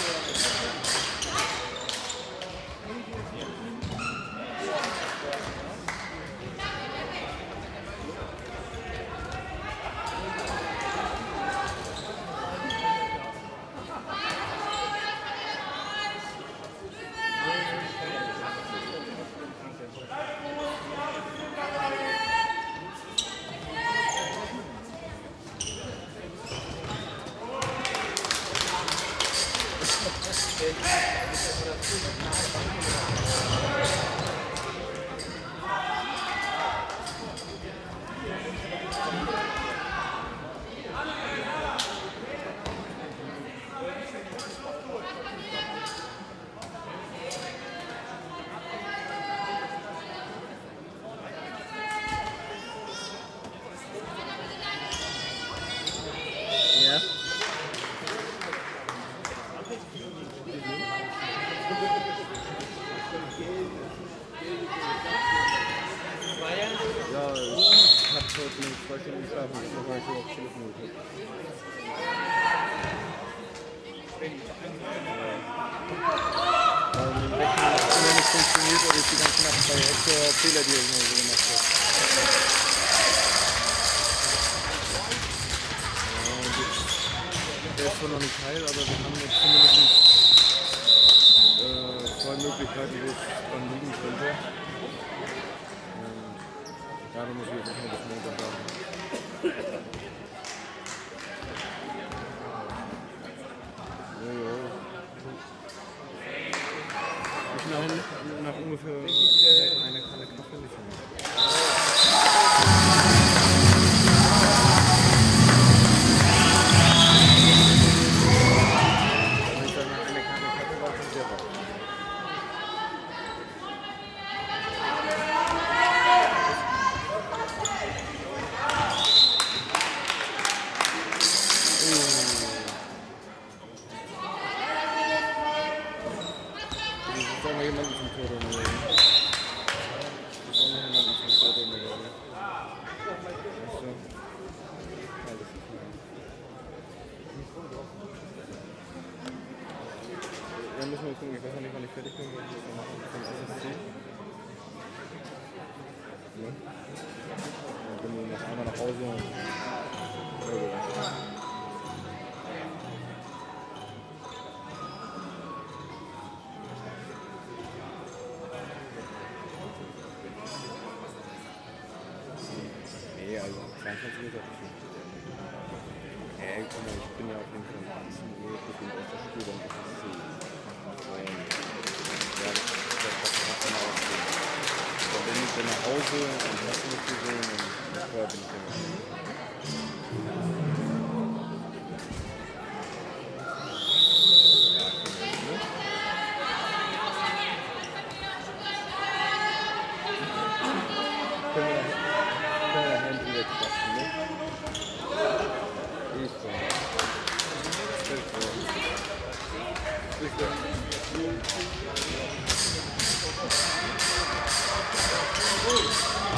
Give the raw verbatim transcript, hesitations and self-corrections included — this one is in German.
Fehlerdiagnose gemacht hat. Ja, der ist zwar noch nicht heil, aber wir haben jetzt zumindest äh, zwei Möglichkeiten, wo es dran liegen könnte. Und darum muss ich jetzt noch bis Montag warten. Ich nach, nach ungefähr einer Kanne Kaffee nicht mehr. Wenn ich dann nach einer Kanne Kaffee war, schon sehr wach. Sollen wir jemanden zum Tor nehmen? Sollen wir jemanden zum Tor nehmen? Achso. Alles klar. Ja, müssen wir gucken. Ich weiß noch nicht, wann ich fertig bin. Ich muss noch vom S S C. Ja. Dann bin ich noch einmal nach Hause. Ja, nee, also zweiundzwanzig Uhr sollte ich nicht. Ja, ich bin ja auf jeden Fall um achtzehn Uhr mit dem aus der Schule beim S S C. Und ja, das hat dann ausgehen. Dann bin ich dann nach Hause und hast du nicht gesehen und vorher bin ich dann nach Hause. Bis dann.